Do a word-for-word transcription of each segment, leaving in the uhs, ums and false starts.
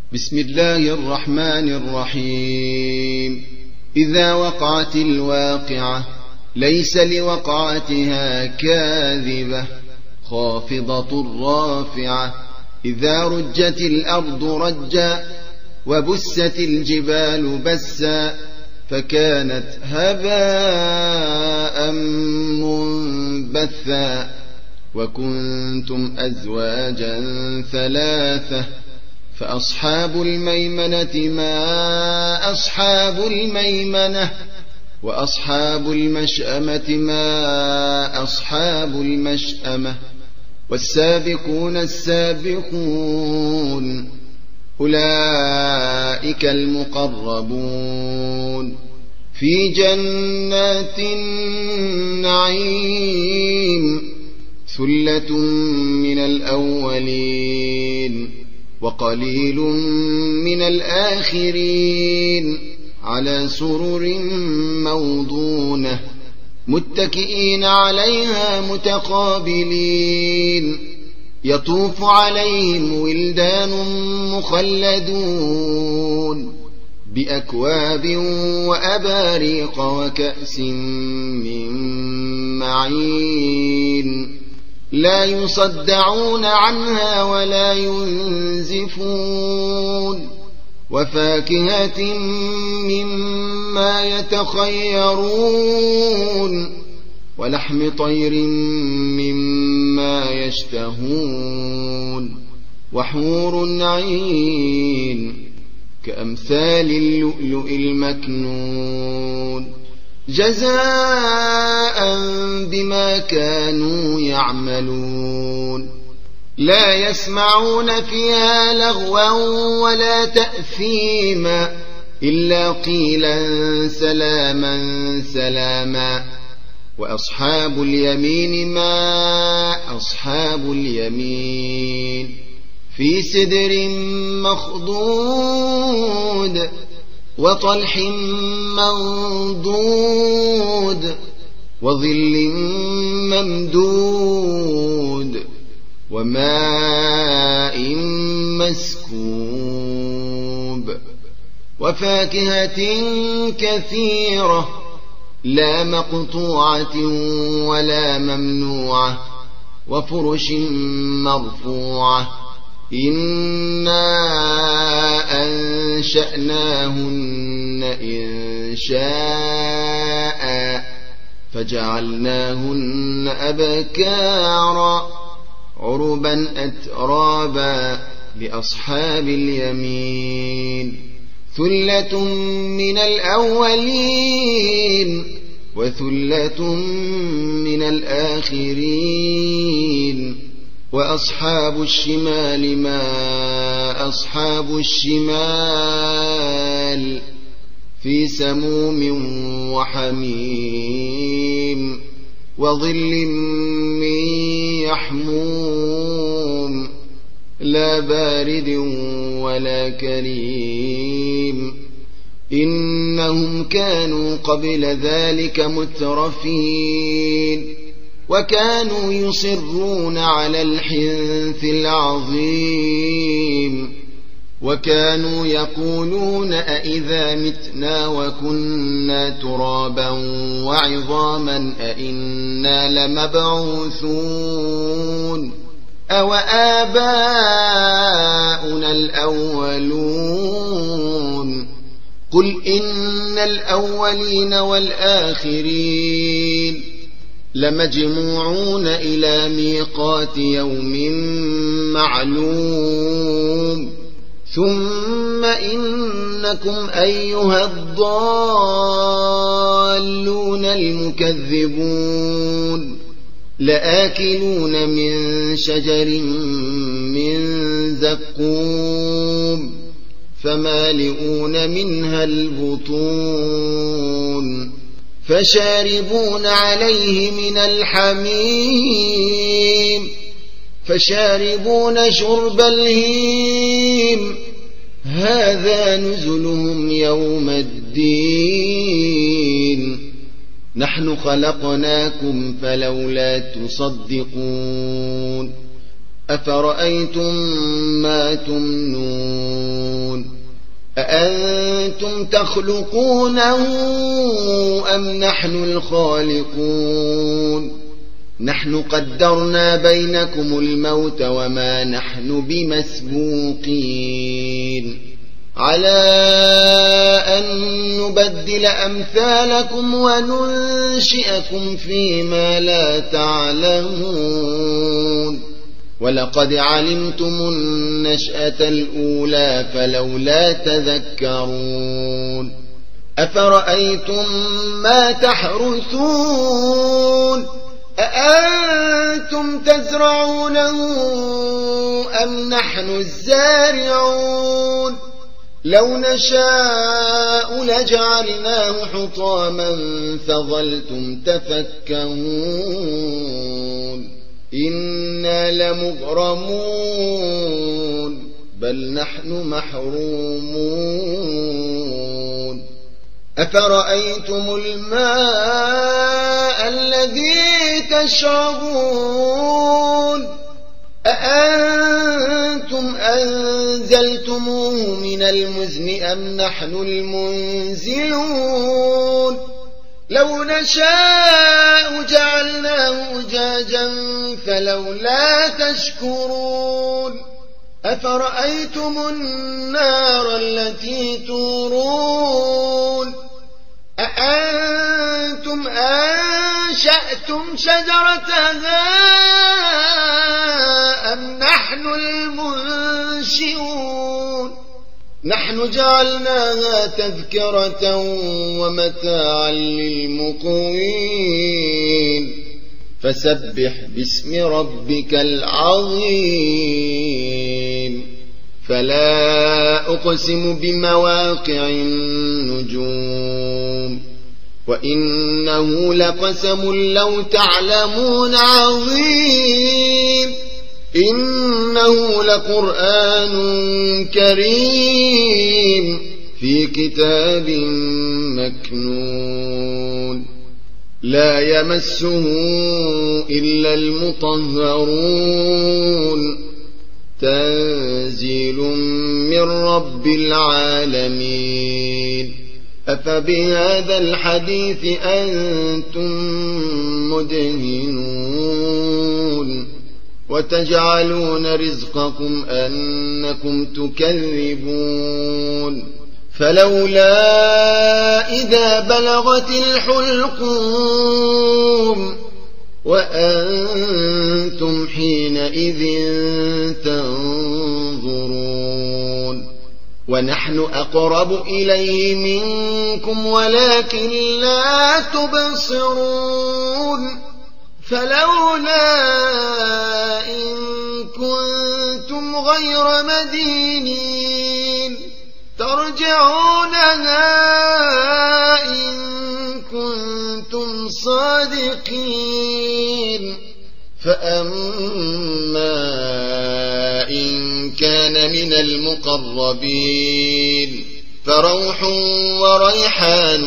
بسم الله الرحمن الرحيم. إذا وقعت الواقعة ليس لوقعتها كاذبة خافضة رافعة. إذا رجت الأرض رجا وبست الجبال بسا فكانت هباء منبثا وكنتم أزواجا ثلاثة فأصحاب الميمنة ما أصحاب الميمنة وأصحاب المشأمة ما أصحاب المشأمة والسابقون السابقون أولئك المقربون في جنات النعيم ثلة من الأولين وقليل من الآخرين على سرر موضونة متكئين عليها متقابلين يطوف عليهم ولدان مخلدون بأكواب وأباريق وكأس من معين لا يصدعون عنها ولا ينزفون وفاكهة مما يتخيرون ولحم طير مما يشتهون وحور عين كأمثال اللؤلؤ المكنون جزاء بما كانوا يعملون لا يسمعون فيها لغوا ولا تأثيما إلا قيلا سلاما سلاما. وأصحاب اليمين ما أصحاب اليمين في سدر مخضود وطلح منضود وظل ممدود وماء مسكوب وفاكهة كثيرة لا مقطوعة ولا ممنوعة وفرش مرفوعة إنا أنشأناهن إنشاء فجعلناهن أبكارا عربا أترابا لأصحاب اليمين ثلة من الأولين وثلة من الآخرين. وأصحاب الشمال ما أصحاب الشمال في سموم وحميم وظل من يحموم لا بارد ولا كريم إنهم كانوا قبل ذلك مترفين وكانوا يصرون على الحنث العظيم وكانوا يقولون أئذا متنا وكنا ترابا وعظاما أئنا لمبعوثون أو آباؤنا الأولون قل إن الأولين والآخرين لمجموعون إلى ميقات يوم معلوم ثم إنكم أيها الضالون المكذبون لآكلون من شجر من زقوم فمالئون منها البطون فشاربون عليه من الحميم فشاربون شرب الهيم هذا نزلهم يوم الدين نحن خلقناكم فلولا تصدقون أفرأيتم ما تمنون أأنتم تخلقونه أم نحن الخالقون نحن قدرنا بينكم الموت وما نحن بمسبوقين على أن نبدل أمثالكم وننشئكم فيما لا تعلمون ولقد علمتم النشأة الأولى فلولا تذكرون أفرأيتم ما تحرثون أأنتم تزرعونه أم نحن الزارعون لو نشاء لجعلناه حطاما فظلتم تفكهون إنا لمغرمون بل نحن محرومون أفرأيتم الماء الذي تشربون أأنتم أنزلتموه من المزن أم نحن المنزلون لو نشاء جعلناه أجاجا فلولا تشكرون أفرأيتم النار التي تورون أأنتم أنشأتم شجرتها أم نحن المنشئون نحن جعلناها تذكرة ومتاعا للمقوين فسبح باسم ربك العظيم فلا أقسم بمواقع النجوم وإنه لقسم لو تعلمون عظيم إنه لقرآن كريم في كتاب مكنون لا يمسه إلا المطهرون تنزيل من رب العالمين أفبهذا الحديث أنتم مدهنون وتجعلون رزقكم أنكم تكذبون فلولا إذا بلغت الحلقوم وأنتم حينئذ تنظرون ونحن أقرب إليه منكم ولكن لا تبصرون فلولا إن كنتم غير مدينين ترجعونها إن كنتم صادقين فأما إن كان من المقربين فروح وريحان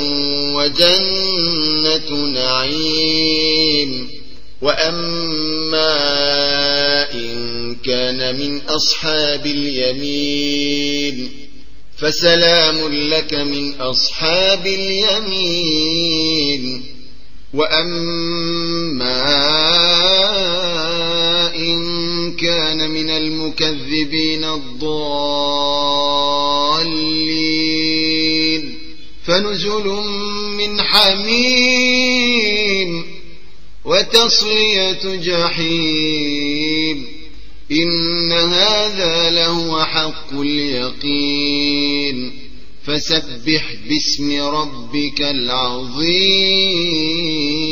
وجنة نعيم وأما إن كان من أصحاب اليمين فسلام لك من أصحاب اليمين وأما إن كان من المكذبين الضالين فنزل من حميم وتصلية جحيم إن هذا لهو حق اليقين فسبح باسم ربك العظيم